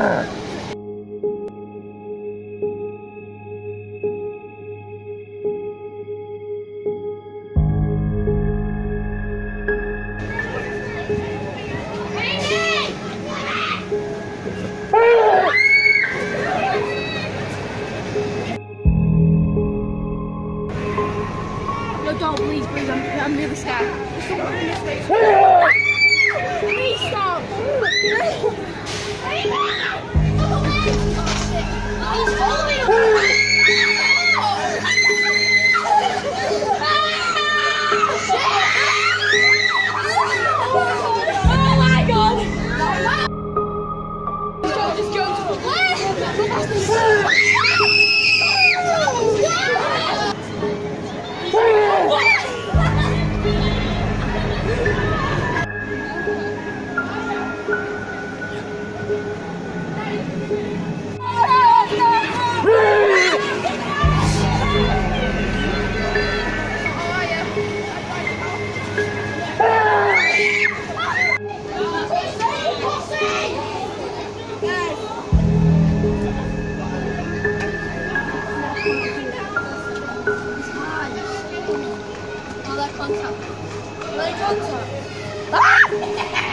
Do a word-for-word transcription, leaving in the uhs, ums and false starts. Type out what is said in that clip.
No, don't, please, please, I'm, I'm really scared. Please stop. He's falling away. Oh my God. Just go to contact. Let it contact. Ah!